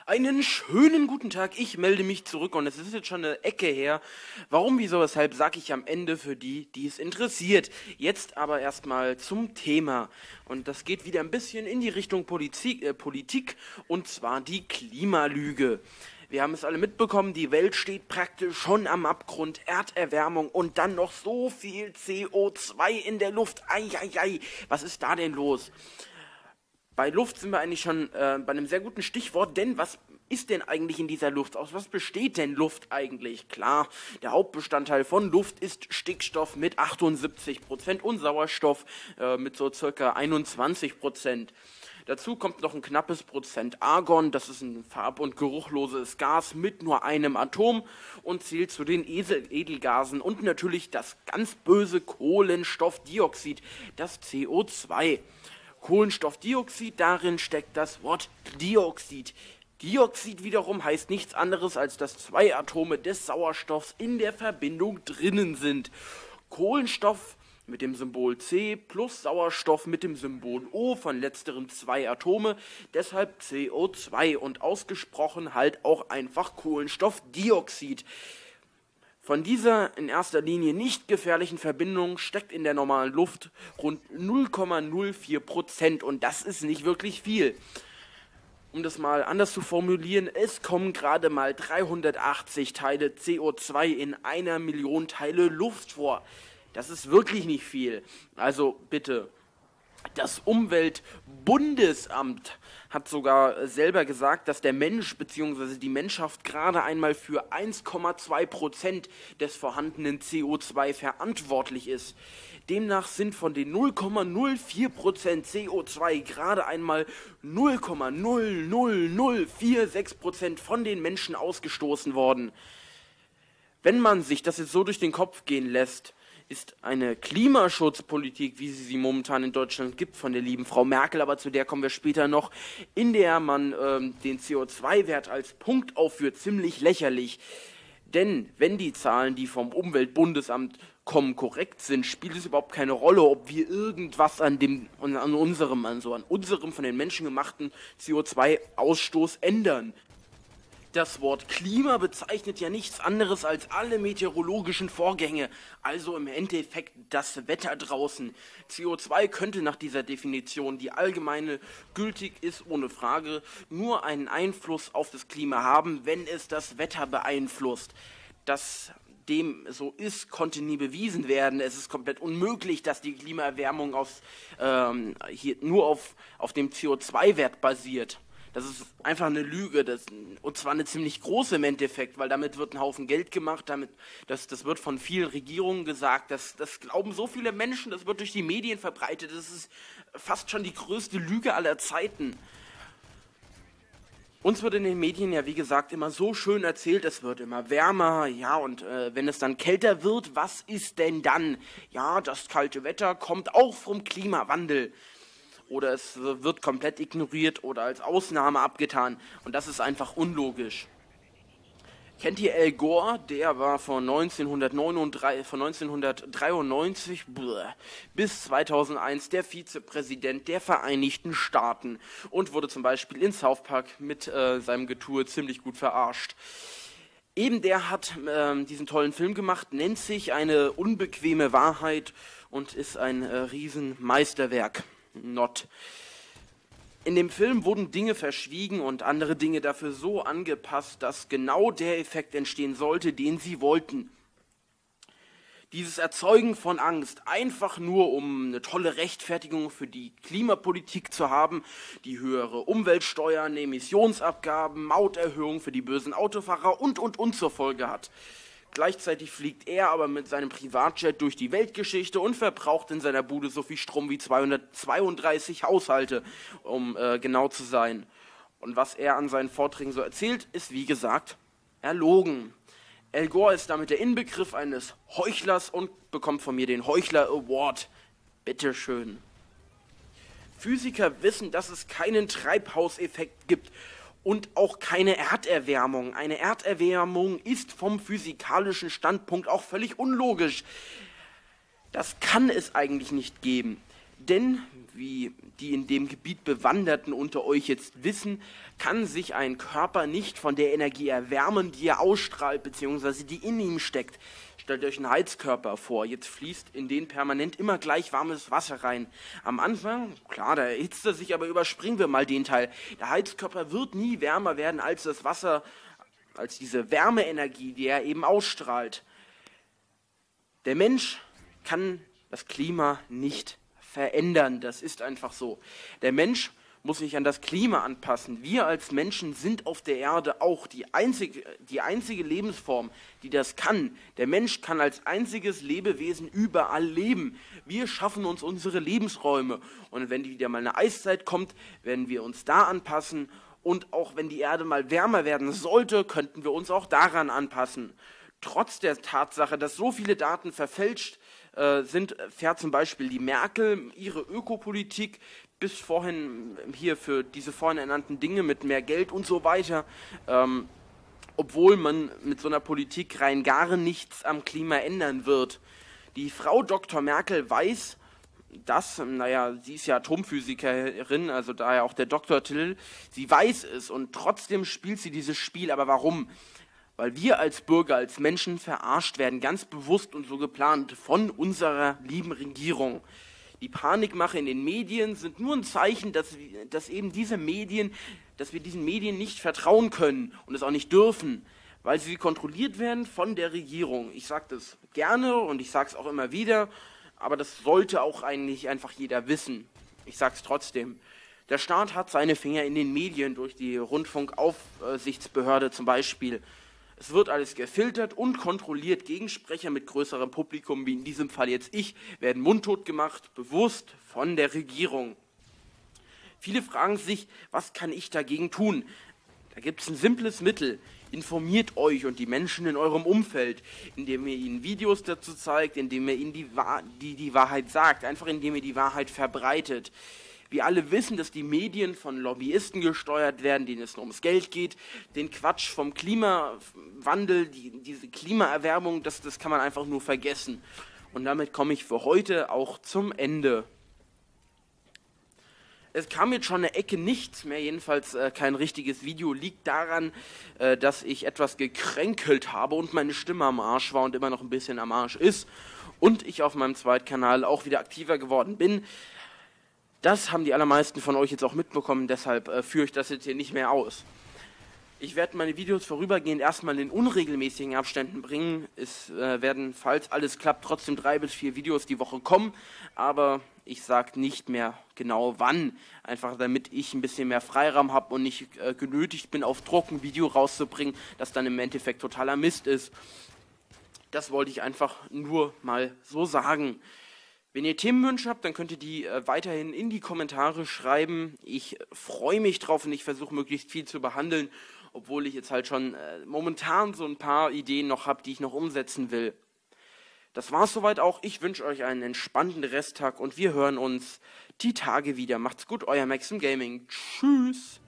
Einen schönen guten Tag, ich melde mich zurück und es ist jetzt schon eine Ecke her. Warum, wieso, weshalb, sage ich am Ende für die, die es interessiert. Jetzt aber erstmal zum Thema. Und das geht wieder ein bisschen in die Richtung Politik und zwar die Klimalüge. Wir haben es alle mitbekommen, die Welt steht praktisch schon am Abgrund, Erderwärmung und dann noch so viel CO2 in der Luft. Eieiei, was ist da denn los? Bei Luft sind wir eigentlich schon bei einem sehr guten Stichwort, denn was ist denn eigentlich in dieser Luft? Aus was besteht denn Luft eigentlich? Klar, der Hauptbestandteil von Luft ist Stickstoff mit 78% und Sauerstoff mit so circa 21%. Dazu kommt noch ein knappes Prozent Argon, das ist ein farb- und geruchloses Gas mit nur einem Atom und zählt zu den Edelgasen und natürlich das ganz böse Kohlenstoffdioxid, das CO2. Kohlenstoffdioxid, darin steckt das Wort Dioxid. Dioxid wiederum heißt nichts anderes, als dass zwei Atome des Sauerstoffs in der Verbindung drinnen sind. Kohlenstoff mit dem Symbol C plus Sauerstoff mit dem Symbol O, von letzteren zwei Atome, deshalb CO2 und ausgesprochen halt auch einfach Kohlenstoffdioxid. Von dieser in erster Linie nicht gefährlichen Verbindung steckt in der normalen Luft rund 0,04% und das ist nicht wirklich viel. Um das mal anders zu formulieren, es kommen gerade mal 380 Teile CO2 in 1 Million Teile Luft vor. Das ist wirklich nicht viel. Also bitte. Das Umweltbundesamt hat sogar selber gesagt, dass der Mensch bzw. die Menschheit gerade einmal für 1,2% des vorhandenen CO2 verantwortlich ist. Demnach sind von den 0,04% CO2 gerade einmal 0,00046% von den Menschen ausgestoßen worden. Wenn man sich das jetzt so durch den Kopf gehen lässt, ist eine Klimaschutzpolitik, wie sie momentan in Deutschland gibt, von der lieben Frau Merkel, aber zu der kommen wir später noch, in der man den CO2-Wert als Punkt aufführt, ziemlich lächerlich. Denn wenn die Zahlen, die vom Umweltbundesamt kommen, korrekt sind, spielt es überhaupt keine Rolle, ob wir irgendwas an unserem von den Menschen gemachten CO2-Ausstoß ändern. Das Wort Klima bezeichnet ja nichts anderes als alle meteorologischen Vorgänge, also im Endeffekt das Wetter draußen. CO2 könnte nach dieser Definition, die allgemeine gültig ist, ohne Frage, nur einen Einfluss auf das Klima haben, wenn es das Wetter beeinflusst. Dass dem so ist, konnte nie bewiesen werden. Es ist komplett unmöglich, dass die Klimaerwärmung hier nur auf dem CO2-Wert basiert. Das ist einfach eine Lüge, und zwar eine ziemlich große im Endeffekt, weil damit wird ein Haufen Geld gemacht, das wird von vielen Regierungen gesagt, das glauben so viele Menschen, das wird durch die Medien verbreitet, das ist fast schon die größte Lüge aller Zeiten. Uns wird in den Medien ja, wie gesagt, immer so schön erzählt, es wird immer wärmer, ja, und wenn es dann kälter wird, was ist denn dann? Ja, das kalte Wetter kommt auch vom Klimawandel. Oder es wird komplett ignoriert oder als Ausnahme abgetan. Und das ist einfach unlogisch. Kennt ihr Al Gore? Der war von 1993 bis 2001 der Vizepräsident der Vereinigten Staaten und wurde zum Beispiel in South Park mit seinem Getue ziemlich gut verarscht. Eben der hat diesen tollen Film gemacht, nennt sich Eine unbequeme Wahrheit und ist ein Riesenmeisterwerk. In dem Film wurden Dinge verschwiegen und andere Dinge dafür so angepasst, dass genau der Effekt entstehen sollte, den sie wollten. Dieses Erzeugen von Angst, einfach nur um eine tolle Rechtfertigung für die Klimapolitik zu haben, die höhere Umweltsteuern, Emissionsabgaben, Mauterhöhungen für die bösen Autofahrer und zur Folge hat. Gleichzeitig fliegt er aber mit seinem Privatjet durch die Weltgeschichte und verbraucht in seiner Bude so viel Strom wie 232 Haushalte, um genau zu sein. Und was er an seinen Vorträgen so erzählt, ist wie gesagt erlogen. Al Gore ist damit der Inbegriff eines Heuchlers und bekommt von mir den Heuchler Award. Bitteschön. Physiker wissen, dass es keinen Treibhauseffekt gibt und auch keine Erderwärmung. Eine Erderwärmung ist vom physikalischen Standpunkt auch völlig unlogisch. Das kann es eigentlich nicht geben. Denn, wie die in dem Gebiet Bewanderten unter euch jetzt wissen, kann sich ein Körper nicht von der Energie erwärmen, die er ausstrahlt, beziehungsweise die in ihm steckt. Stellt euch einen Heizkörper vor, jetzt fließt in den permanent immer gleich warmes Wasser rein. Am Anfang, klar, da erhitzt er sich, aber überspringen wir mal den Teil. Der Heizkörper wird nie wärmer werden als das Wasser, als diese Wärmeenergie, die er eben ausstrahlt. Der Mensch kann das Klima nicht verändern, das ist einfach so. Der Mensch muss sich an das Klima anpassen. Wir als Menschen sind auf der Erde auch die einzige Lebensform, die das kann. Der Mensch kann als einziges Lebewesen überall leben. Wir schaffen uns unsere Lebensräume. Und wenn wieder mal eine Eiszeit kommt, werden wir uns da anpassen. Und auch wenn die Erde mal wärmer werden sollte, könnten wir uns auch daran anpassen. Trotz der Tatsache, dass so viele Daten verfälscht sind, fährt zum Beispiel die Merkel ihre Ökopolitik bis vorhin hier für diese vorhin ernannten Dinge mit mehr Geld und so weiter, obwohl man mit so einer Politik rein gar nichts am Klima ändern wird. Die Frau Dr. Merkel weiß, dass, sie ist ja Atomphysikerin, also daher auch der Doktortitel, sie weiß es und trotzdem spielt sie dieses Spiel. Aber warum? Weil wir als Bürger, als Menschen verarscht werden, ganz bewusst und so geplant von unserer lieben Regierung. Die Panikmache in den Medien sind nur ein Zeichen, dass wir diesen Medien nicht vertrauen können und es auch nicht dürfen, weil sie kontrolliert werden von der Regierung. Ich sage das gerne und ich sage es auch immer wieder, aber das sollte auch eigentlich einfach jeder wissen. Ich sage es trotzdem. Der Staat hat seine Finger in den Medien durch die Rundfunkaufsichtsbehörde zum Beispiel. Es wird alles gefiltert und kontrolliert. Gegensprecher mit größerem Publikum, wie in diesem Fall jetzt ich, werden mundtot gemacht, bewusst von der Regierung. Viele fragen sich, was kann ich dagegen tun? Da gibt es ein simples Mittel. Informiert euch und die Menschen in eurem Umfeld, indem ihr ihnen Videos dazu zeigt, indem ihr ihnen die Wahrheit sagt, einfach indem ihr die Wahrheit verbreitet. Wir alle wissen, dass die Medien von Lobbyisten gesteuert werden, denen es nur ums Geld geht. Den Quatsch vom Klimawandel, diese Klimaerwärmung, das kann man einfach nur vergessen. Und damit komme ich für heute auch zum Ende. Es kam jetzt schon eine Ecke nichts mehr, jedenfalls kein richtiges Video. Liegt daran, dass ich etwas gekränkelt habe und meine Stimme am Arsch war und immer noch ein bisschen am Arsch ist. Und ich auf meinem Zweitkanal auch wieder aktiver geworden bin. Das haben die allermeisten von euch jetzt auch mitbekommen, deshalb führe ich das jetzt hier nicht mehr aus. Ich werde meine Videos vorübergehend erstmal in unregelmäßigen Abständen bringen. Es werden, falls alles klappt, trotzdem 3 bis 4 Videos die Woche kommen, aber ich sage nicht mehr genau wann, einfach damit ich ein bisschen mehr Freiraum habe und nicht genötigt bin, auf Druck ein Video rauszubringen, das dann im Endeffekt totaler Mist ist. Das wollte ich einfach nur mal so sagen. Wenn ihr Themenwünsche habt, dann könnt ihr die weiterhin in die Kommentare schreiben. Ich freue mich drauf und ich versuche möglichst viel zu behandeln, obwohl ich jetzt halt schon momentan so ein paar Ideen noch habe, die ich noch umsetzen will. Das war's soweit auch. Ich wünsche euch einen entspannten Resttag und wir hören uns die Tage wieder. Macht's gut, euer Maxim Gaming. Tschüss.